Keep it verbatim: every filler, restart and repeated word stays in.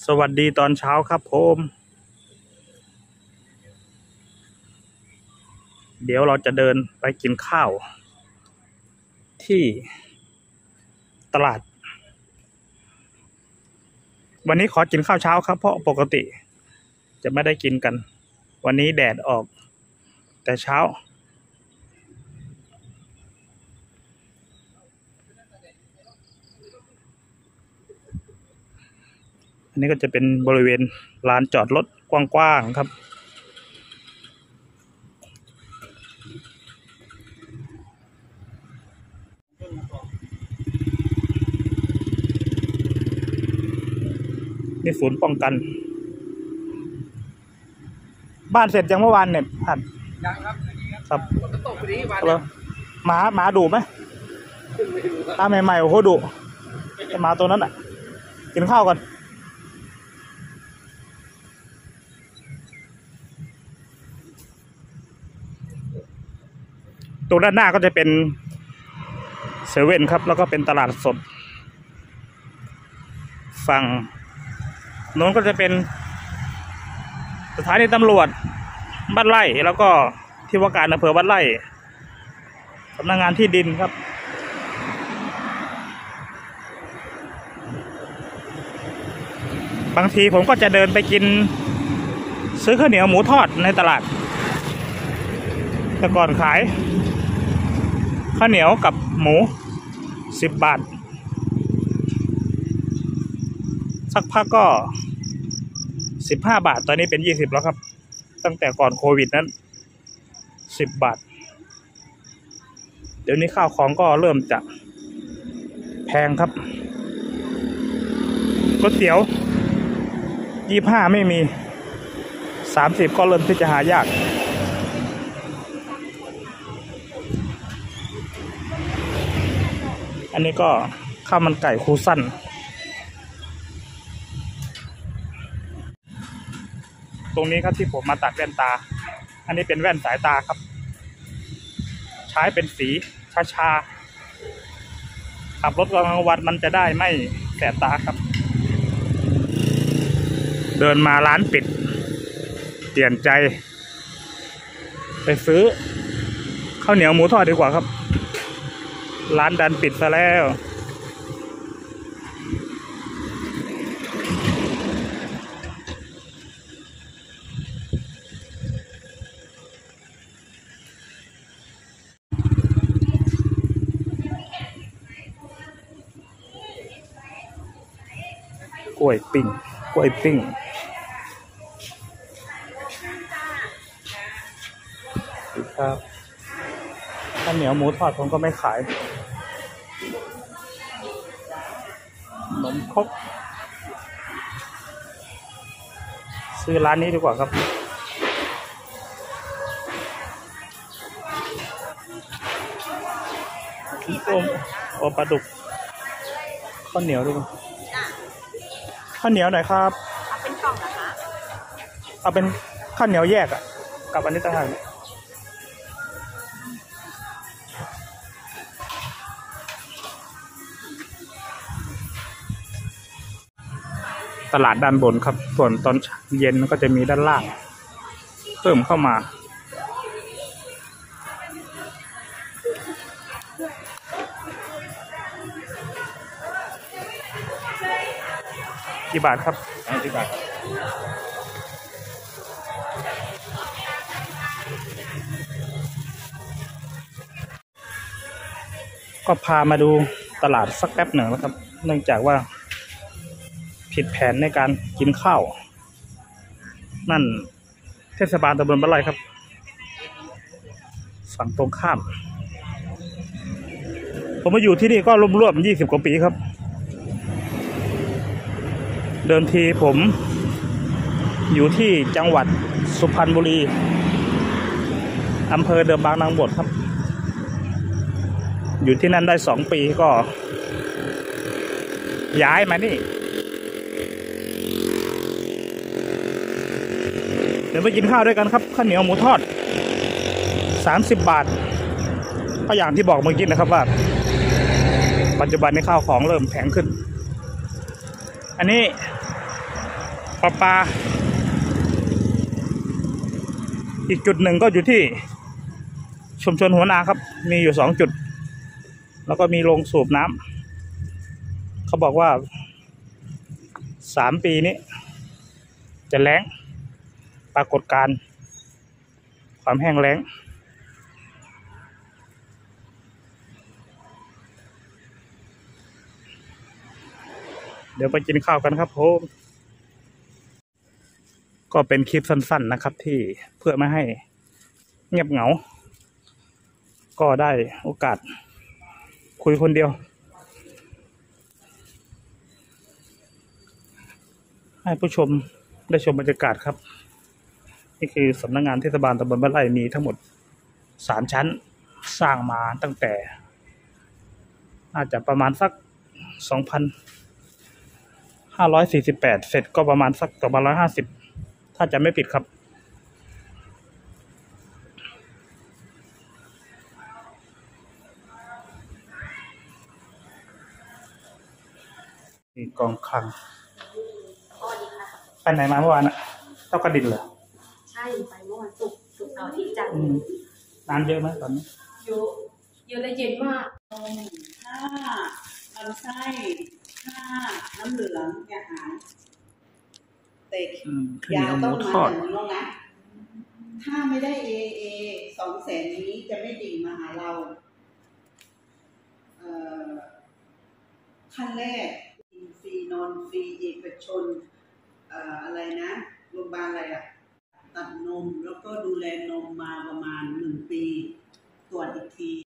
สวัสดีตอนเช้าครับผมเดี๋ยวเราจะเดินไปกินข้าวที่ตลาดวันนี้ขอกินข้าวเช้าครับเพราะปกติจะไม่ได้กินกันวันนี้แดดออกแต่เช้าอันนี้ก็จะเป็นบริเวณลานจอดรถกว้างๆครับนี่ศูนย์ป้องกันบ้านเสร็จยังเมื่อวานเนี่ยผ่านยังครับครับฝนตกพอดีวันหมาหมาดุไหมตาใหม่ๆโอ้โหดุไอหมาตัวนั้นอ่ะกินข้าวก่อนตรงด้านหน้าก็จะเป็นเซเว่นครับแล้วก็เป็นตลาดสดฝั่งโน้นก็จะเป็นสถานีตำรวจบ้านไร่แล้วก็ที่ว่าการอำเภอบ้านไร่สำนักงานที่ดินครับบางทีผมก็จะเดินไปกินซื้อข้าวเหนียวหมูทอดในตลาดแต่ก่อนขายข้าวเหนียวกับหมูสิบบาทสักพักก็สิบห้าบาทตอนนี้เป็นยี่สิบแล้วครับตั้งแต่ก่อนโควิดนั้นสิบบาทเดี๋ยวนี้ข้าวของก็เริ่มจะแพงครับก๋วยเตี๋ยวยี่ห้าไม่มีสามสิบก็เริ่มที่จะหายากอันนี้ก็ข้าวมันไก่คูสั้นตรงนี้ครับที่ผมมาตัดแว่นตาอันนี้เป็นแว่นสายตาครับใช้เป็นสีช้าๆขับรถกลางวันมันจะได้ไม่แสบตาครับเดินมาร้านปิดเปลี่ยนใจไปซื้อข้าวเหนียวหมูทอดดีกว่าครับร้านดันปิดซะแล้วกล้วยปิ้งกล้วยปิ้งครับข้าวเหนียวหมูทอดผมก็ไม่ขายขนมครกซื้อร้านนี้ดีกว่าครับโอมโอปลาดุกข้าวเหนียวด้วยข้าวเหนียวหน่อยครับเอาเป็นกล่องนะคะเอาเป็นข้าวเหนียวแยกอ่ะกับอันนี้ต่างหากตลาดด้านบนครับส่วนตอนเย็นก็จะมีด้านล่างเพิ่มเข้ามากี่บาทครับกี่บาทก็พามาดูตลาดสักแป๊บหนึ่งแล้วครับเนื่องจากว่าผิดแผนในการกินข้าวนั่นเทศบาลตำบลบ้านไร่ครับฝั่งตรงข้ามผมมาอยู่ที่นี่ก็รวมๆยี่สิบกว่าปีครับเดิมทีผมอยู่ที่จังหวัดสุพรรณบุรีอำเภอเดิมบางนางบวชครับอยู่ที่นั่นได้สองปีก็ย้ายมานี่เดี๋ยวไปกินข้าวด้วยกันครับข้าวเหนียวหมูทอดสามสิบบาทก็อย่างที่บอกเมื่อกี้นะครับว่าปัจจุบันนี้ข้าวของเริ่มแพงขึ้นอันนี้ประปาอีกจุดหนึ่งก็อยู่ที่ชุมชนหัวนาครับมีอยู่สองจุดแล้วก็มีโรงสูบน้ำเขาบอกว่าสามปีนี้จะแล้งปรากฏการณ์ความแห้งแล้งเดี๋ยวไปกินข้าวกันครับผมก็เป็นคลิปสั้นๆนะครับที่เพื่อไม่ให้เงียบเหงาก็ได้โอกาสคุยคนเดียวให้ผู้ชมได้ชมบรรยากาศครับนี่คือสำนักงานเทศบาลตำบลบ้านไร่มีทั้งหมดสามชั้นสร้างมาตั้งแต่น่าจะประมาณสักสองพันห้าร้อยสี่สิบแปดเสร็จก็ประมาณสักประมาณร้อยห้าสิบถ้าจะไม่ผิดครับมีกองคลังไปไหนมาเมื่อวานอะเท่ากระดินเหรอใช่ไปเมื่อวันศุกร์ศุกร์เสาร์อาทิตย์จันทร์น้ำเยอะไหมตอนนี้เยอะเยอะและเย็นมากถ้าลำไส้ถ้าน้ำเหลืองจะหายแต่ยาต้องมาถึงแล้วนะถ้าไม่ได้เอเอสองแสนนี้จะไม่ดิ่งมาหาเราเอ่อขั้นแรกฟรีนอนฟรีเอกชนเอ่ออะไรนะโรงพยาบาลอะไรอะตัดนมแล้วก็ดูแลนมมาประมาณหนึ่งปีตรวจอีกที